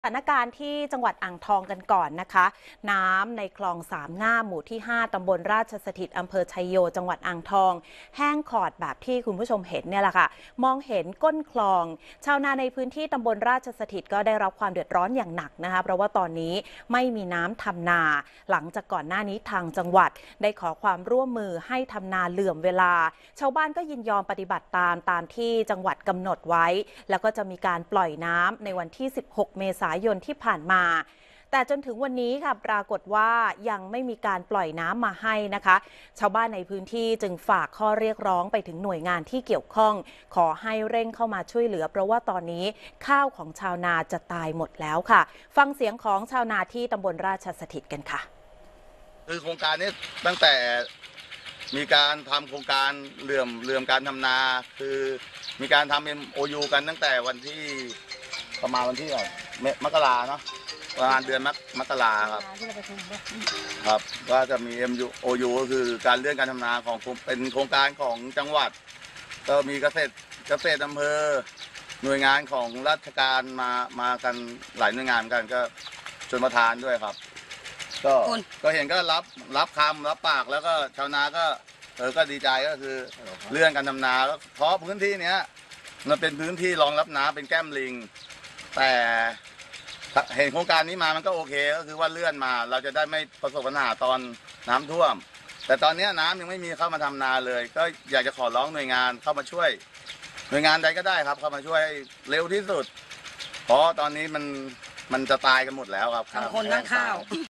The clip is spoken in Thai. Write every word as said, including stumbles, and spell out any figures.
สถานการณ์ที่จังหวัดอ่างทองกันก่อนนะคะน้ำในคลองสามง่ามหมู่ที่ห้าตำบลราชสถิตอำเภอชัยโยจังหวัดอ่างทองแห้งขอดแบบที่คุณผู้ชมเห็นเนี่ยแหละค่ะมองเห็นก้นคลองชาวนาในพื้นที่ตำบลราชสถิตก็ได้รับความเดือดร้อนอย่างหนักนะคะเพราะว่าตอนนี้ไม่มีน้ำทำนาหลังจากก่อนหน้านี้ทางจังหวัดได้ขอความร่วมมือให้ทำนาเหลื่อมเวลาชาวบ้านก็ยินยอมปฏิบัติตามตามที่จังหวัดกำหนดไว้แล้วก็จะมีการปล่อยน้ำในวันที่สิบหกเมษายนที่ผ่านมาแต่จนถึงวันนี้ค่ะปรากฏว่ายังไม่มีการปล่อยน้ำมาให้นะคะชาวบ้านในพื้นที่จึงฝากข้อเรียกร้องไปถึงหน่วยงานที่เกี่ยวข้องขอให้เร่งเข้ามาช่วยเหลือเพราะว่าตอนนี้ข้าวของชาวนาจะตายหมดแล้วค่ะฟังเสียงของชาวนาที่ตำบลราชสถิตกันค่ะคือโครงการนี้ตั้งแต่มีการทำโครงการเหลื่อมเหลื่อมการทำนาคือมีการทำ เอ็ม โอ ยู กันตั้งแต่วันที่ประมาณวันที่มกราเนาะประมาณเดือนมกราครับครับก็จะมี เอ็ม โอ ยู ก็คือการเลื่อนการทำนาของเป็นโครงการของจังหวัดก็มีเกษตรเกษตรอำเภอหน่วยงานของราชการมามากันหลายหน่วยงานกันก็ชนประทานด้วยครับก็ก็เห็นก็รับรับคำรับปากแล้วก็ชาวนาก็เออก็ดีใจก็คือเรื่องการทำนาเพราะพื้นที่เนี้ยมันเป็นพื้นที่รองรับน้ำเป็นแก้มลิงแต่เห็นโครงการนี้มามันก็โอเคก็คือว่าเลื่อนมาเราจะได้ไม่ประสบปัญหาตอนน้ำท่วมแต่ตอนนี้น้ำยังไม่มีเข้ามาทำนาเลยก็อยากจะขอร้องหน่วยงานเข้ามาช่วยหน่วยงานใดก็ได้ครับเข้ามาช่วยเร็วที่สุดเพราะตอนนี้มันมันจะตายกันหมดแล้วครับทั้งคนทั้งข้าว